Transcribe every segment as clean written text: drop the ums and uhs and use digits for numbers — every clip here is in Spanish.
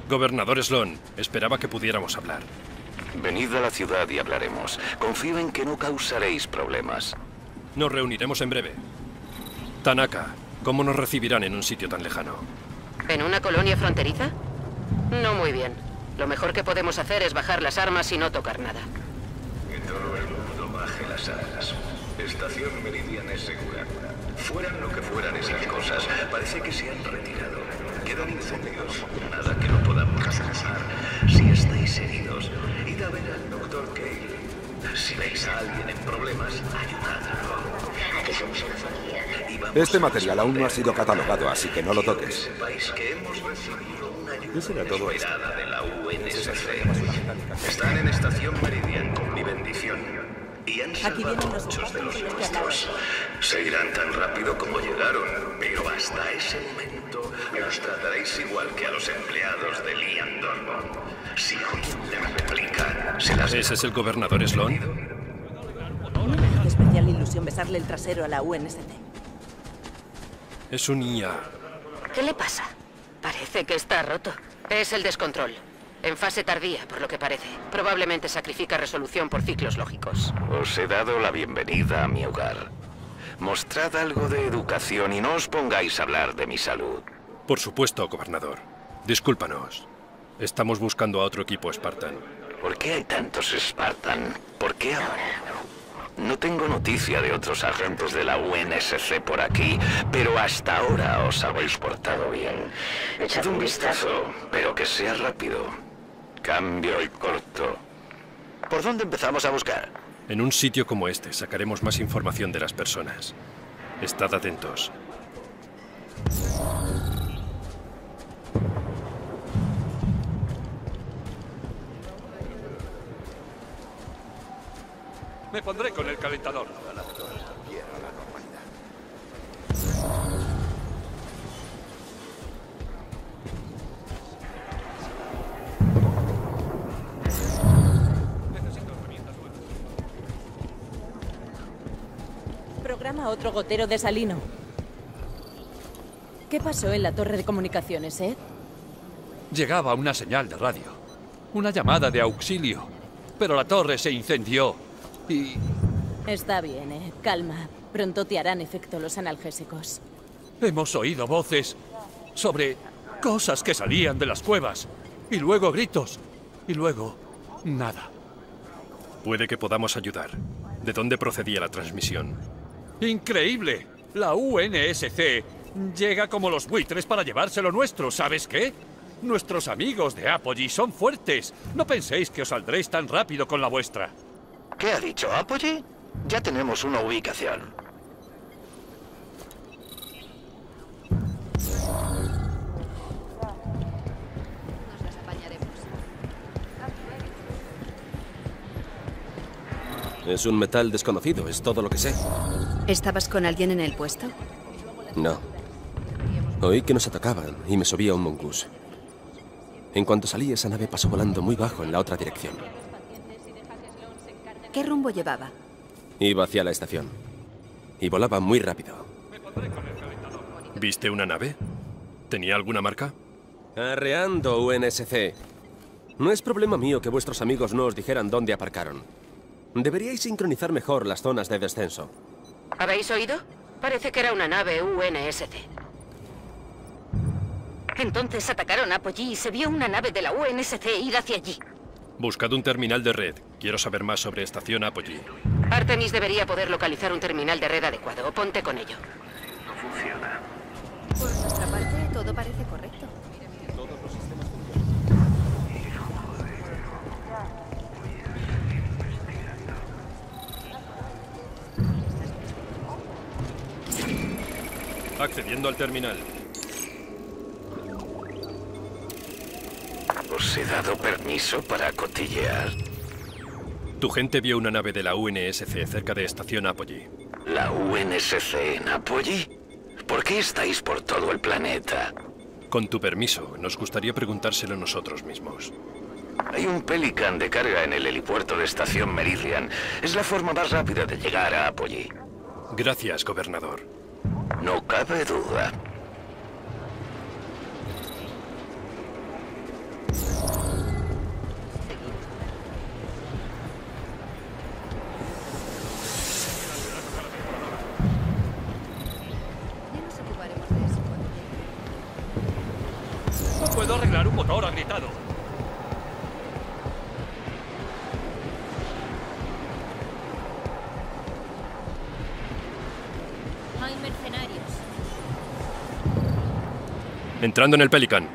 Gobernador Sloan, esperaba que pudiéramos hablar. Venid a la ciudad y hablaremos. Confío en que no causaréis problemas. Nos reuniremos en breve. Tanaka, ¿cómo nos recibirán en un sitio tan lejano? ¿En una colonia fronteriza? No muy bien. Lo mejor que podemos hacer es bajar las armas y no tocar nada. Que todo el mundo baje las armas. Estación Meridian es segura. Fueran lo que fueran esas cosas, parece que se han retirado. Quedan incendios. Nada que no podamos alcanzar. Si estáis heridos, id a ver al Dr. Cale. Si veis a alguien en problemas, ayudadlo. Aquí somos una familia. Este material aún no ha sido catalogado, así que no lo Que toques. sepáis que hemos recibido una ¿Qué será ayuda todo esto? inesperada de la UNSC. Están en Estación Meridian con mi bendición. Y han Aquí salvado vienen los muchos de los espacios de los que nuestros. Se irán tan rápido como llegaron, pero hasta ese momento los trataréis igual que a los empleados de Liam Dormont. Si oyen la réplica, se las... ¿Ese es el gobernador Sloan? No me hace especial ilusión besarle el trasero a la UNSC. Es un IA. ¿Qué le pasa? Parece que está roto. Es el descontrol. En fase tardía, por lo que parece. Probablemente sacrifica resolución por ciclos lógicos. Os he dado la bienvenida a mi hogar. Mostrad algo de educación y no os pongáis a hablar de mi salud. Por supuesto, gobernador. Discúlpanos. Estamos buscando a otro equipo Spartan. ¿Por qué hay tantos Spartan? ¿Por qué ahora? No tengo noticia de otros agentes de la UNSC por aquí, pero hasta ahora os habéis portado bien. Echad un vistazo, pero que sea rápido. Cambio y corto. ¿Por dónde empezamos a buscar? En un sitio como este sacaremos más información de las personas. Estad atentos. Me pondré con el calentador. Programa otro gotero de Salino. ¿Qué pasó en la torre de comunicaciones, Ed? Llegaba una señal de radio. Una llamada de auxilio. Pero la torre se incendió. Y... Está bien, Ed. Calma. Pronto te harán efecto los analgésicos. hemos oído voces sobre cosas que salían de las cuevas. Y luego gritos. Y luego... nada. Puede que podamos ayudar. ¿De dónde procedía la transmisión? ¡Increíble! La UNSC llega como los buitres para llevarse lo nuestro, ¿sabes qué? Nuestros amigos de Apogee son fuertes. No penséis que os saldréis tan rápido con la vuestra. ¿Qué ha dicho Apogee? Ya tenemos una ubicación. Es un metal desconocido, es todo lo que sé. ¿Estabas con alguien en el puesto? No. Oí que nos atacaban y me subí a un mongoose. En cuanto salí, esa nave pasó volando muy bajo en la otra dirección. ¿Qué rumbo llevaba? Iba hacia la estación. Y volaba muy rápido. ¿Viste una nave? ¿Tenía alguna marca? Arreando, UNSC. No es problema mío que vuestros amigos no os dijeran dónde aparcaron. Deberíais sincronizar mejor las zonas de descenso. ¿Habéis oído? Parece que era una nave UNSC. Entonces atacaron a Apogee y se vio una nave de la UNSC ir hacia allí. Buscad un terminal de red. Quiero saber más sobre Estación Apogee. Artemis debería poder localizar un terminal de red adecuado. Ponte con ello. No funciona. Por nuestra parte, todo parece correcto. Accediendo al terminal. ¿Os he dado permiso para cotillear? Tu gente vio una nave de la UNSC cerca de Estación Apogee. ¿La UNSC en Apogee? ¿Por qué estáis por todo el planeta? Con tu permiso, nos gustaría preguntárselo nosotros mismos. Hay un Pelican de carga en el helipuerto de Estación Meridian. Es la forma más rápida de llegar a Apogee. Gracias, gobernador. No cabe duda. ¿Cómo puedo arreglar un motor agrietado? Hay mercenarios. Entrando en el Pelican.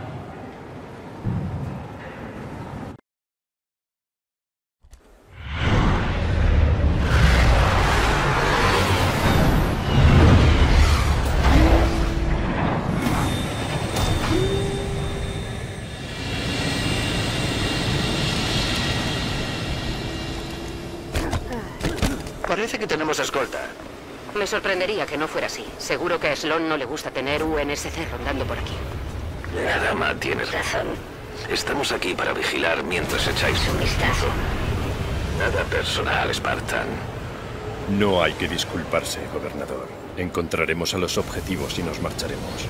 Parece que tenemos escolta. Me sorprendería que no fuera así. Seguro que a Sloan no le gusta tener UNSC rondando por aquí. La dama tiene razón. Estamos aquí para vigilar mientras echáis un vistazo. Nada personal, Spartan. No hay que disculparse, gobernador. Encontraremos a los objetivos y nos marcharemos.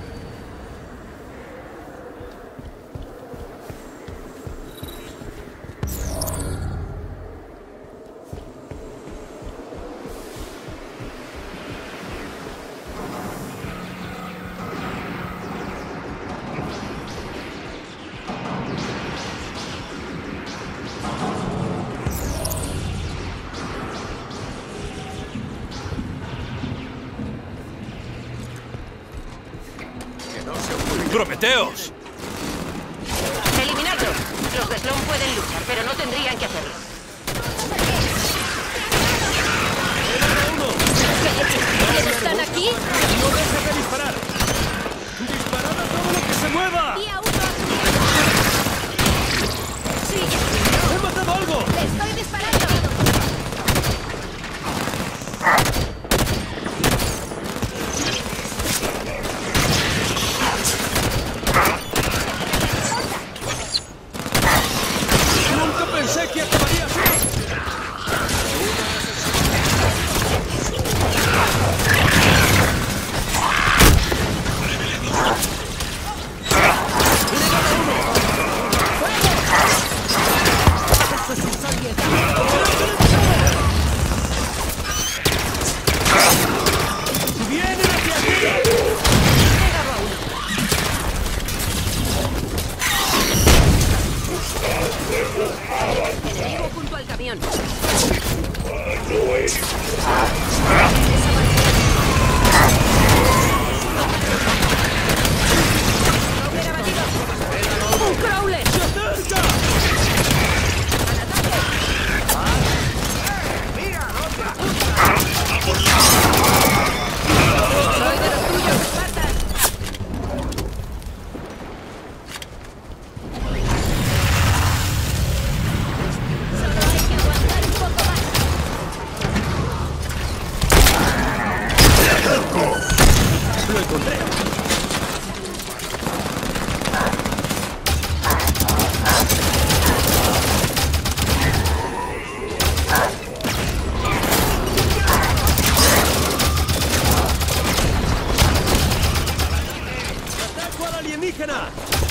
¡Prometeos! ¡Eliminadlos! Los de Sloan pueden luchar, pero no tendrían que hacerlo. ¿Están aquí? ¡No dejes de disparar! ¡Disparad a todo lo que se mueva! Día 1 a Sí. ¡He matado algo! ¡Estoy disparando! ¡Nunca pensé que acabaría así! Enemigo junto al camión. ¡Un crawler! Soy de los tuyos, Spartan. Solo hay que aguantar un poco más. ¡Lo encontré! ¡Ataco al alienígena!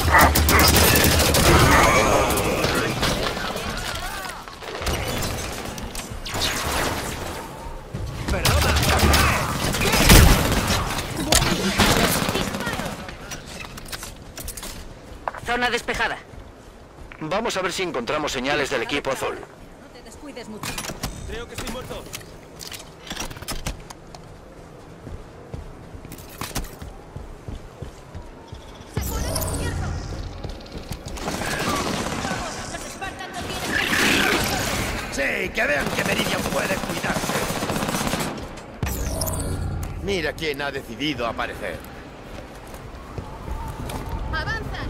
Zona despejada. Vamos a ver si encontramos señales del equipo azul. No te descuides mucho. Creo que estoy muerto. ¡Seguro descubierto! Los Spartan no tienen... Sí, que vean que Meridian puede cuidarse. Mira quién ha decidido aparecer. ¡Avanzan!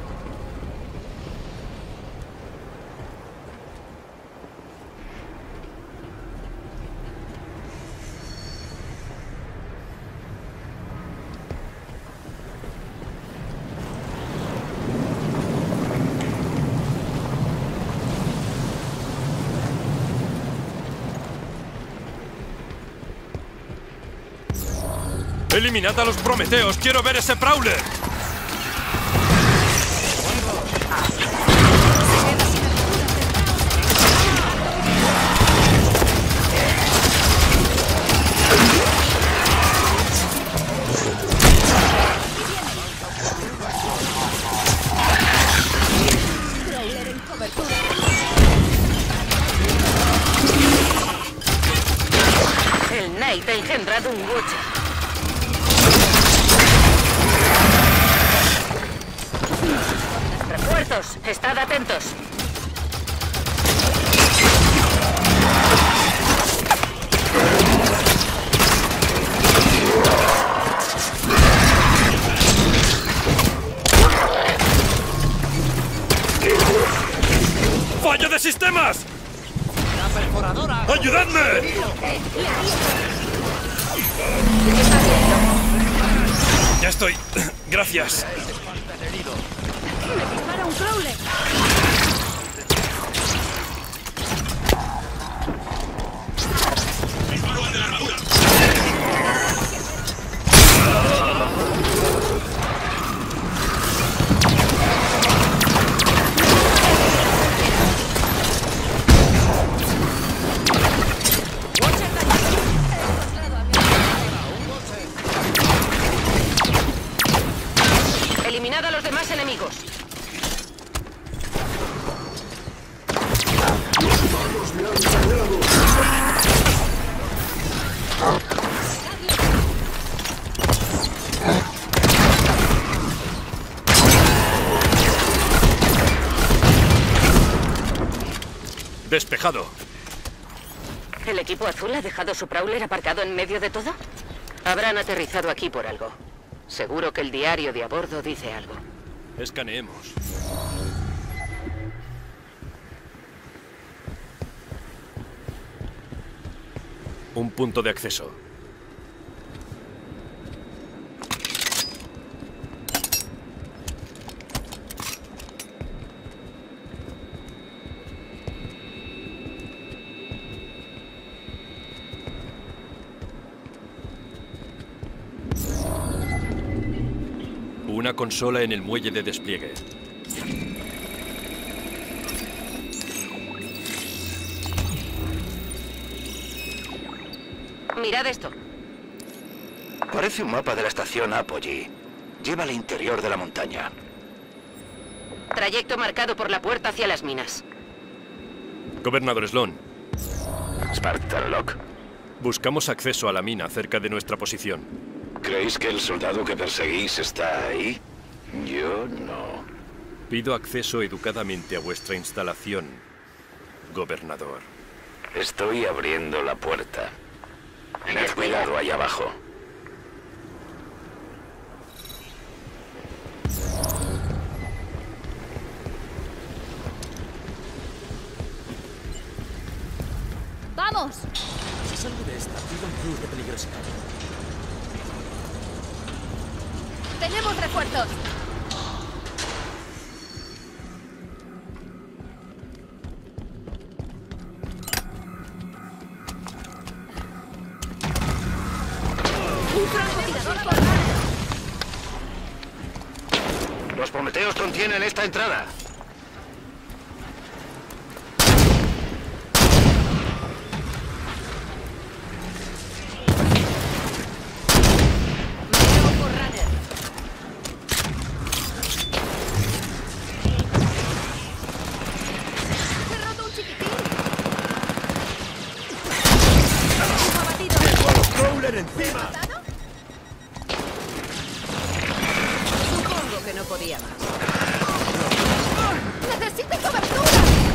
¡Eliminad a los Prometeos! ¡Quiero ver ese Prowler! Estad atentos. ¡Fallo de sistemas! ¡Ayudadme! Ya estoy. Gracias. ¡Me dispara un crawler! Eliminad a los demás enemigos. Despejado. ¿El equipo azul ha dejado su Prowler aparcado en medio de todo? Habrán aterrizado aquí por algo. Seguro que el diario de a bordo dice algo. Escaneemos. Un punto de acceso. Una consola en el muelle de despliegue. Mirad esto. Parece un mapa de la estación Apogee. Lleva al interior de la montaña. Trayecto marcado por la puerta hacia las minas. Gobernador Sloan. Spartan Locke. Buscamos acceso a la mina cerca de nuestra posición. ¿Creéis que el soldado que perseguís está ahí? Yo no. Pido acceso educadamente a vuestra instalación, gobernador. Estoy abriendo la puerta. Tened cuidado ahí abajo. ¡Vamos! Si salgo de esta, pido un plus de peligrosidad. ¡Tenemos refuerzos! ¡Un francotirador a bordo! Los prometeos contienen esta entrada. Supongo que no podía más. ¡Necesito cobertura!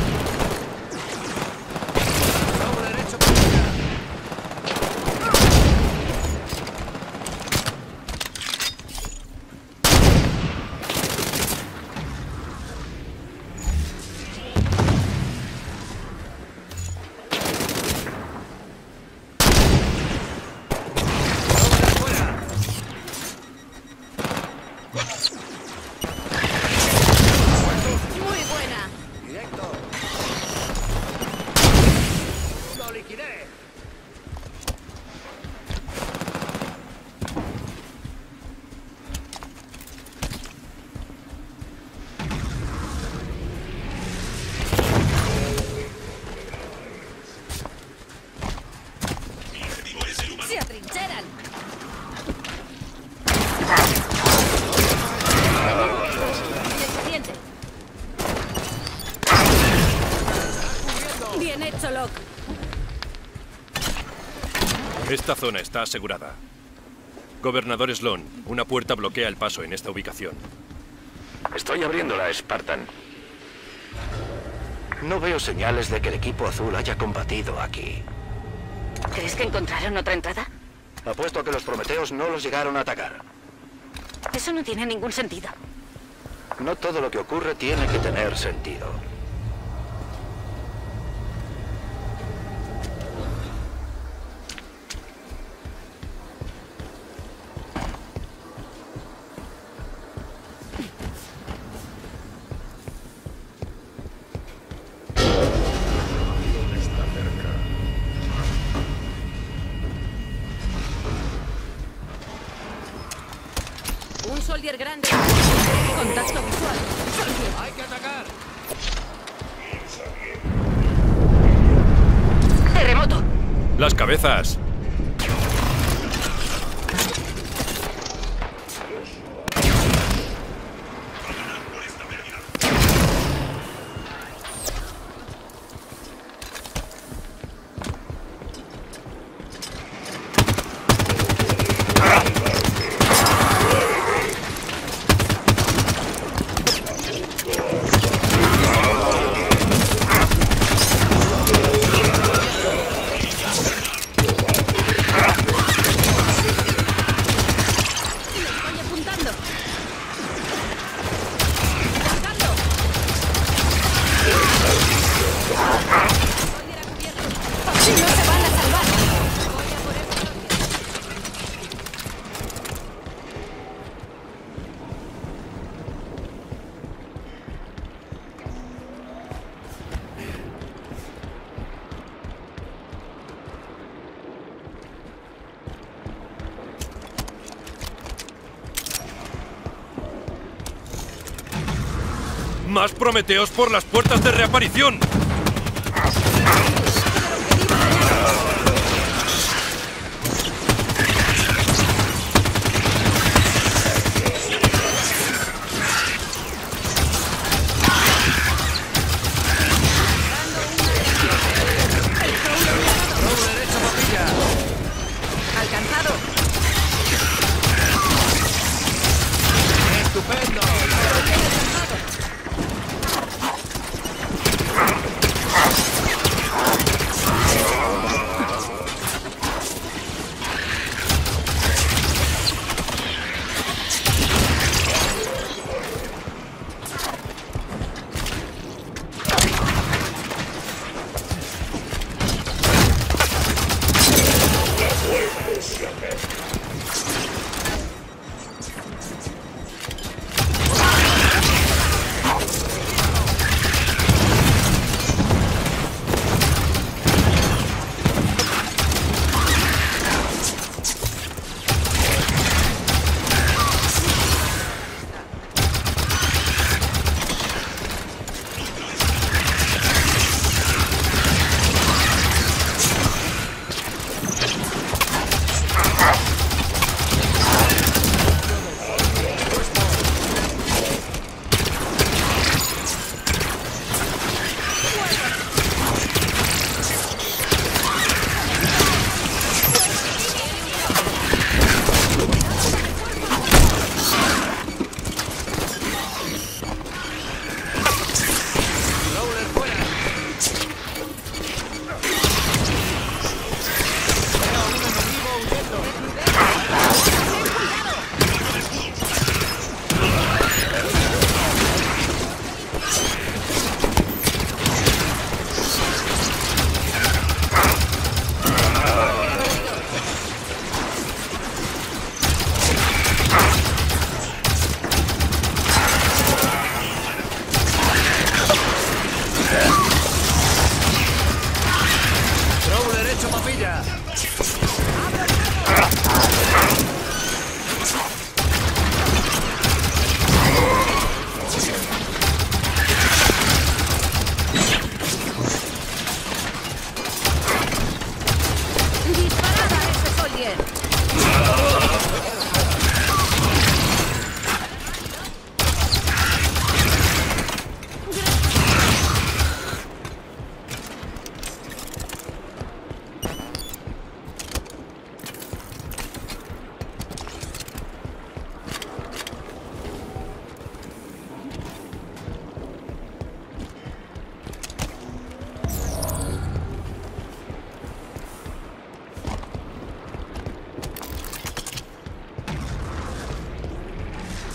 Muy buena. Directo. ¡Lo liquidé! ¡Se atrincheran! Expediente. Bien hecho, Locke. Esta zona está asegurada. Gobernador Sloan, una puerta bloquea el paso en esta ubicación. Estoy abriéndola, Spartan. No veo señales de que el equipo azul haya combatido aquí. ¿Crees que encontraron otra entrada? Apuesto a que los prometeos no los llegaron a atacar. Eso no tiene ningún sentido. No todo lo que ocurre tiene que tener sentido. Un Soldier grande. Contacto visual. ¡Hay que atacar! ¡Terremoto! ¡Las cabezas! ¡Más prometeos por las puertas de reaparición! Alcanzado. ¡Estupendo!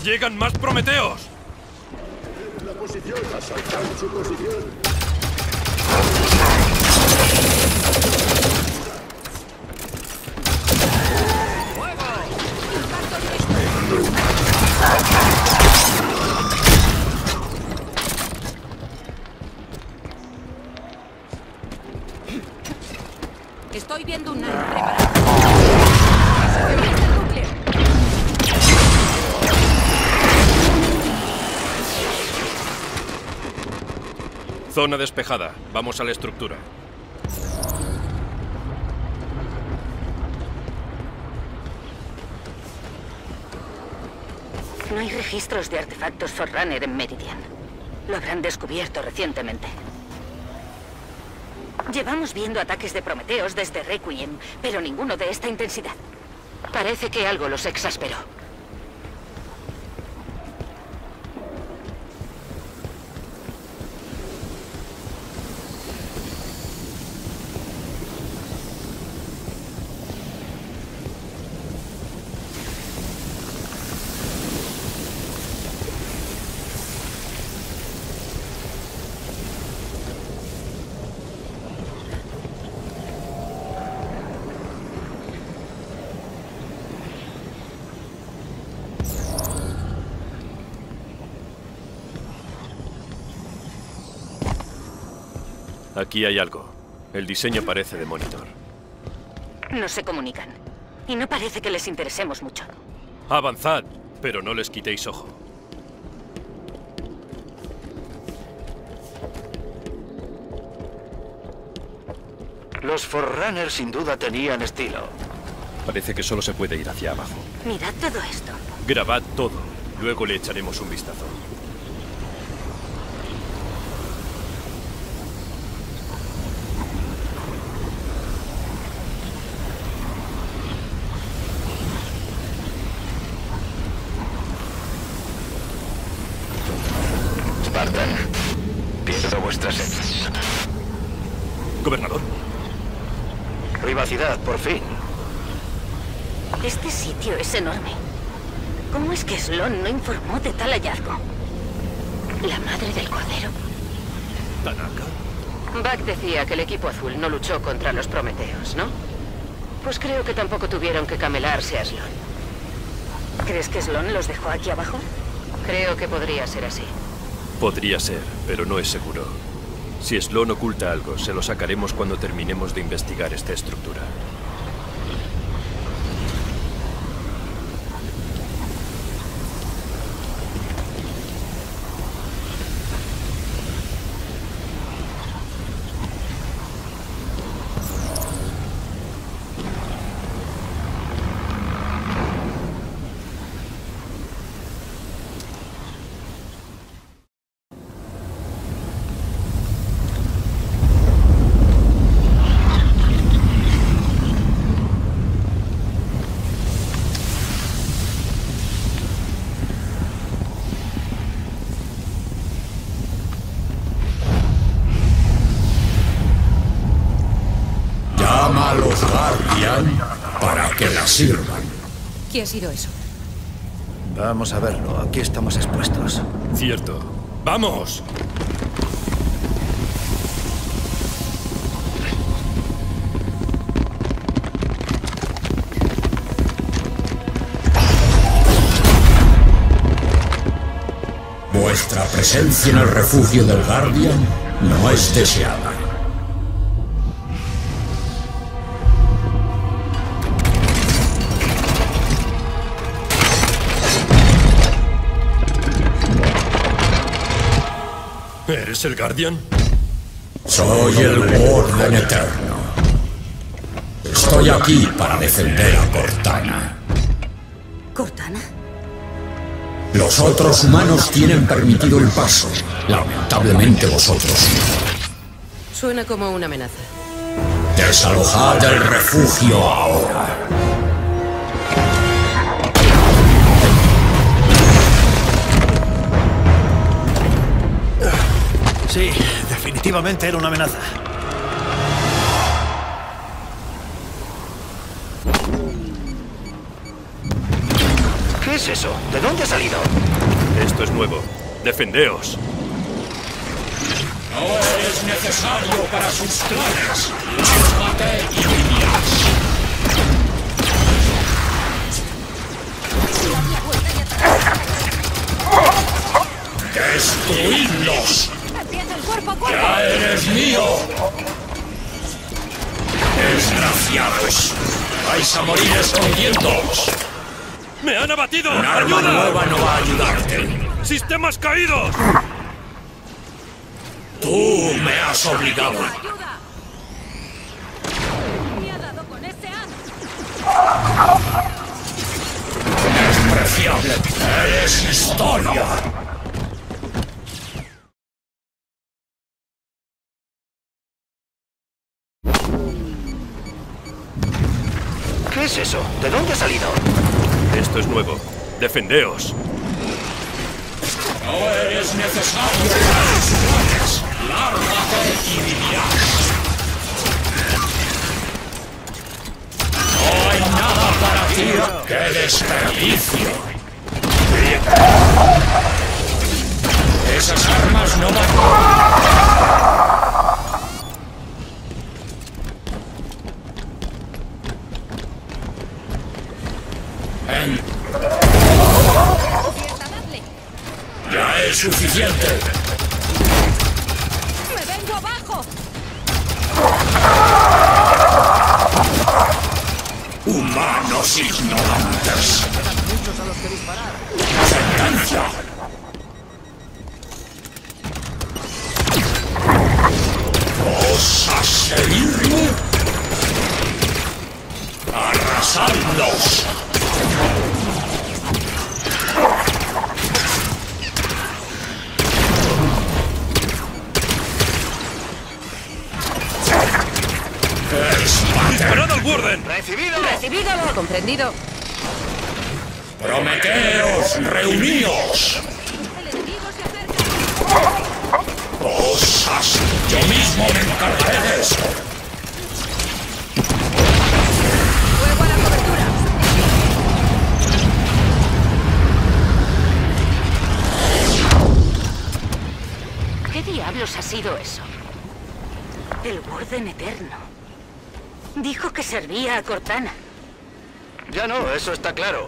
¡Llegan más Prometeos! La posición, asaltan su posición. Estoy viendo un nave preparado. El núcleo. Zona despejada. Vamos a la estructura. No hay registros de artefactos Forerunner en Meridian. Lo habrán descubierto recientemente. Llevamos viendo ataques de Prometeos desde Requiem, pero ninguno de esta intensidad. Parece que algo los exasperó. Aquí hay algo. El diseño parece de monitor. No se comunican. Y no parece que les interesemos mucho. Avanzad, pero no les quitéis ojo. Los Forerunners sin duda tenían estilo. Parece que solo se puede ir hacia abajo. Mirad todo esto. Grabad todo. Luego le echaremos un vistazo. Spartan, pierdo vuestra sed. Gobernador. Privacidad, por fin. Este sitio es enorme. ¿Cómo es que Sloan no informó de tal hallazgo? ¿La madre del cordero? ¿Tanaka? Buck decía que el equipo azul no luchó contra los Prometeos, ¿no? Pues creo que tampoco tuvieron que camelarse a Sloan. ¿Crees que Sloan los dejó aquí abajo? Creo que podría ser así. Podría ser, pero no es seguro. Si Sloan oculta algo, se lo sacaremos cuando terminemos de investigar esta estructura. Llama a los Guardian para que la sirvan. ¿Qué ha sido eso? Vamos a verlo. Aquí estamos expuestos. Cierto. ¡Vamos! Vuestra presencia en el refugio del Guardian no es deseada. ¿Eres el Guardian? Soy el Orden Eterno. Estoy aquí para defender a Cortana. ¿Cortana? Los otros humanos tienen permitido el paso. Lamentablemente vosotros no. Suena como una amenaza. Desalojad el refugio ahora. Sí, definitivamente era una amenaza. ¿Qué ¿Qué es eso? ¿De dónde ha salido? Esto es nuevo. Defendeos. No eres necesario para sus planes. Lárgate y vivirás. ¡Destruidlos! ¡Ya eres mío! ¡Desgraciados! ¡Vais a morir escondidos! ¡Me han abatido! ¡Un arma ¡Ayuda! nueva no va a ayudarte! ¡Sistemas caídos! ¡Tú me has obligado! ¡Despreciable! ¡Eres historia! ¿Qué es eso? ¿De dónde ha salido? Esto es nuevo. Defendeos. No eres necesario para sus planes. Lárgate y vivirás. No hay nada para ti. ¡Qué desperdicio! Esas armas no van... ¡Ya es suficiente! ¡Me vengo abajo! ¡Humanos ignorantes! Muchos a los que disparar. ¡Sentencia! ¿Osas seguirme? ¡Arrasadlos! ¡Disparad al Warden! ¡Recibido! ¡Recibido! Comprendido. ¡Prometeos, reuníos! El enemigo se acerca. ¡Osas! ¡Yo mismo me encargaré de eso! ¡Fuego a la cobertura! ¿Qué diablos ha sido eso? El Warden Eterno. Dijo que servía a Cortana. Ya no, eso está claro.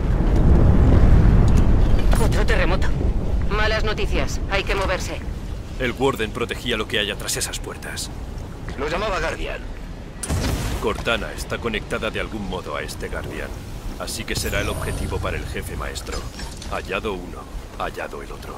Otro terremoto. Malas noticias. Hay que moverse. El Warden protegía lo que haya tras esas puertas. Lo llamaba Guardian. Cortana está conectada de algún modo a este Guardian. Así que será el objetivo para el jefe maestro. Hallado uno, hallado el otro.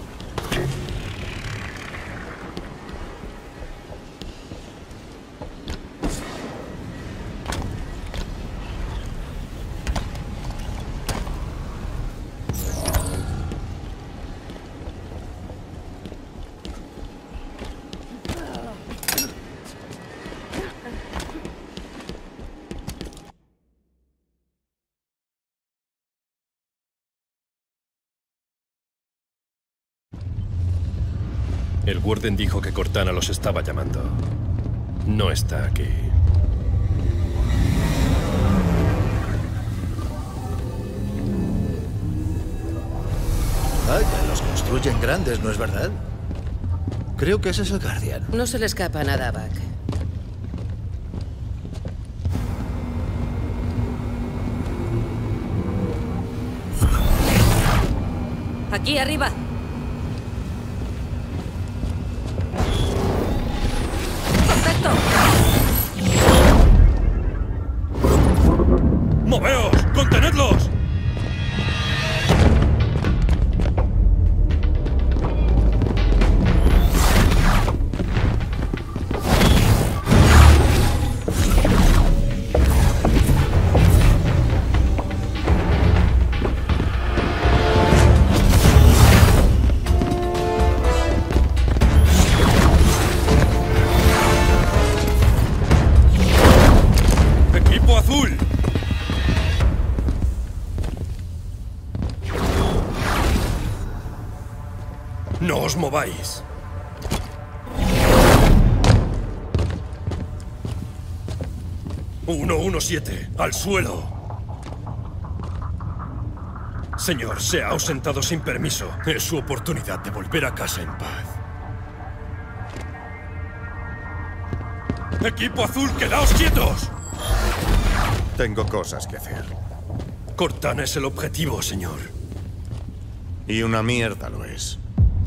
El Warden dijo que Cortana los estaba llamando. No está aquí. Vaya, los construyen grandes, ¿no es verdad? Creo que ese es el Guardian. No se le escapa nada a Buck. Aquí arriba. Perfecto. ¡Moveos! ¡Contenedlos! ¡No os mováis! ¡117! ¡Al suelo! Señor, se ha ausentado sin permiso. Es su oportunidad de volver a casa en paz. ¡Equipo azul, quedaos quietos! Tengo cosas que hacer. Cortana es el objetivo, señor. Y una mierda lo es.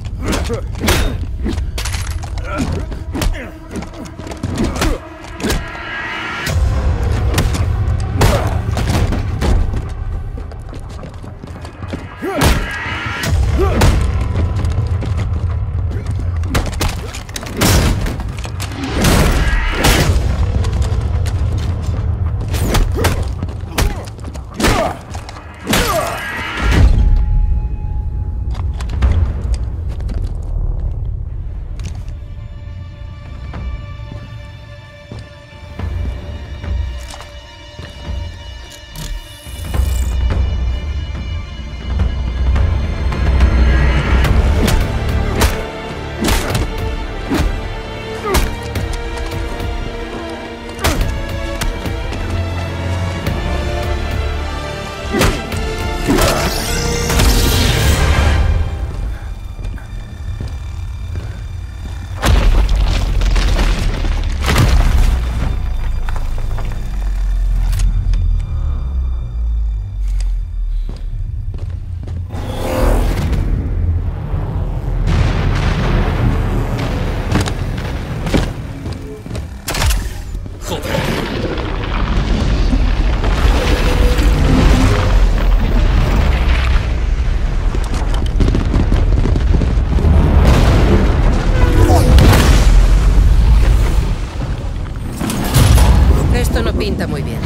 Esto no pinta muy bien.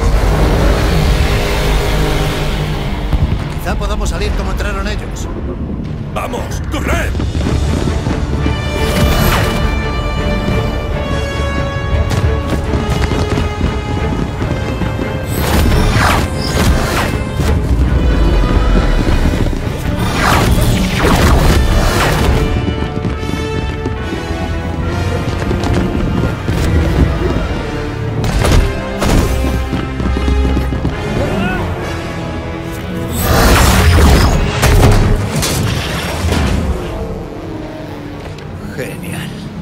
Quizá podamos salir como entraron ellos. ¡Vamos! ¡Corred! Genial.